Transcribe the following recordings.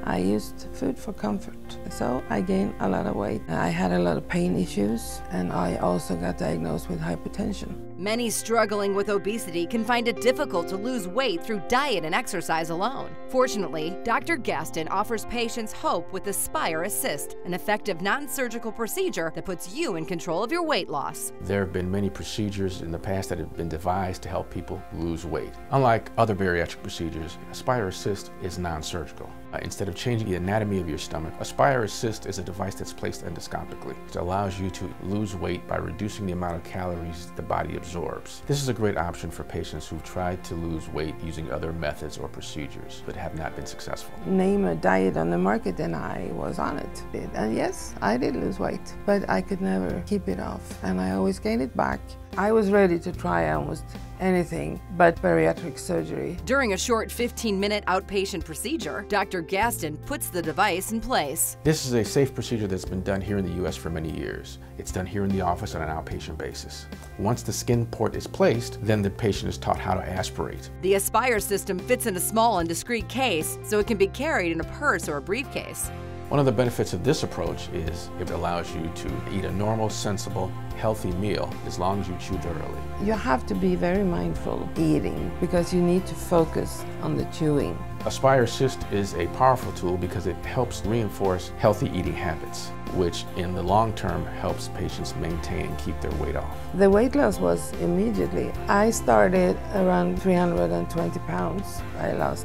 I used food for comfort, so I gained a lot of weight. I had a lot of pain issues, and I also got diagnosed with hypertension. Many struggling with obesity can find it difficult to lose weight through diet and exercise alone. Fortunately, Dr. Gaston offers patients hope with AspireAssist, an effective non-surgical procedure that puts you in control of your weight loss. There have been many procedures in the past that have been devised to help people lose weight. Unlike other bariatric procedures, AspireAssist is non-surgical. Instead of changing the anatomy of your stomach, AspireAssist is a device that's placed endoscopically. It allows you to lose weight by reducing the amount of calories the body absorbs. This is a great option for patients who've tried to lose weight using other methods or procedures but have not been successful. Name a diet on the market and I was on it. And yes, I did lose weight, but I could never keep it off, and I always gained it back. I was ready to try almost anything but bariatric surgery. During a short 15-minute outpatient procedure, Dr. Gaston puts the device in place. This is a safe procedure that's been done here in the U.S. for many years. It's done here in the office on an outpatient basis. Once the skin port is placed, then the patient is taught how to aspirate. The Aspire system fits in a small and discreet case, so it can be carried in a purse or a briefcase. One of the benefits of this approach is it allows you to eat a normal, sensible, healthy meal as long as you chew thoroughly. You have to be very mindful eating because you need to focus on the chewing. AspireAssist is a powerful tool because it helps reinforce healthy eating habits, which in the long term helps patients maintain and keep their weight off. The weight loss was immediately. I started around 320 pounds. I lost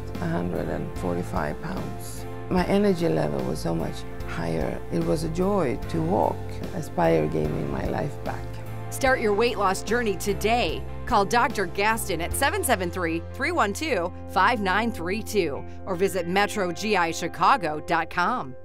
145 pounds. My energy level was so much higher. It was a joy to walk. Aspire gave me my life back. Start your weight loss journey today. Call Dr. Gaston at 773-312-5932 or visit MetroGIChicago.com.